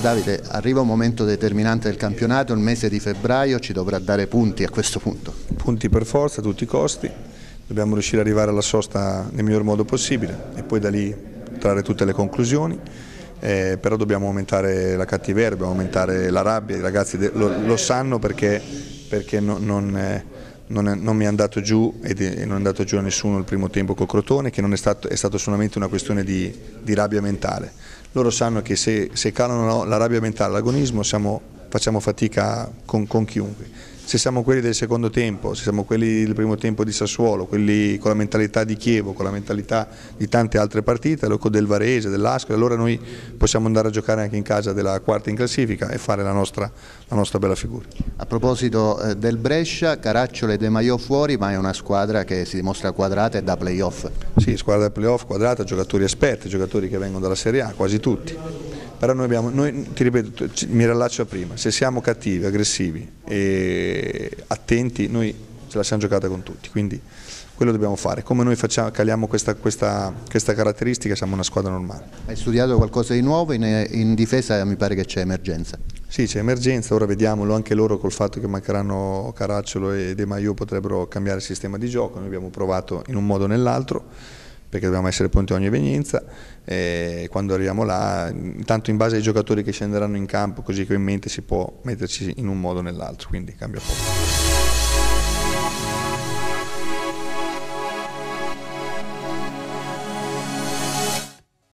Davide, arriva un momento determinante del campionato, il mese di febbraio ci dovrà dare punti a questo punto. Punti per forza a tutti i costi, dobbiamo riuscire ad arrivare alla sosta nel miglior modo possibile e poi da lì trarre tutte le conclusioni, però dobbiamo aumentare la cattiveria, dobbiamo aumentare la rabbia, i ragazzi lo sanno perché non mi è andato giù e non è andato giù a nessuno il primo tempo col Crotone, che non è stato solamente una questione di rabbia mentale. Loro sanno che se calano la rabbia mentale, l'agonismo, facciamo fatica con chiunque. Se siamo quelli del secondo tempo, se siamo quelli del primo tempo di Sassuolo, quelli con la mentalità di Chievo, con la mentalità di tante altre partite, del Varese, dell'Ascoli, allora noi possiamo andare a giocare anche in casa della quarta in classifica e fare la nostra bella figura. A proposito del Brescia, Caracciolo e De Maio fuori, ma è una squadra che si dimostra quadrata e da playoff. Sì, squadra da playoff, quadrata, giocatori esperti, giocatori che vengono dalla Serie A, quasi tutti. Però noi, ti ripeto, mi riallaccio a prima, se siamo cattivi, aggressivi e attenti, noi ce la siamo giocata con tutti, quindi quello dobbiamo fare. Come noi caliamo questa caratteristica, siamo una squadra normale. Hai studiato qualcosa di nuovo? In difesa mi pare che c'è emergenza. Sì, c'è emergenza, ora vediamolo, anche loro col fatto che mancheranno Caracciolo e De Maio potrebbero cambiare il sistema di gioco, noi abbiamo provato in un modo o nell'altro, perché dobbiamo essere pronti a ogni evenienza e quando arriviamo là, intanto in base ai giocatori che scenderanno in campo, così che in mente si può metterci in un modo o nell'altro, quindi cambia poco.